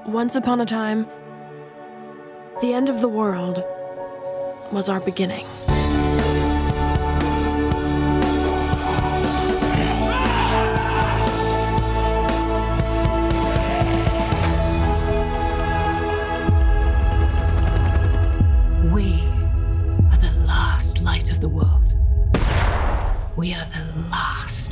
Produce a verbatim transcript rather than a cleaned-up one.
Once upon a time, the end of the world was our beginning. We are the last light of the world. We are the last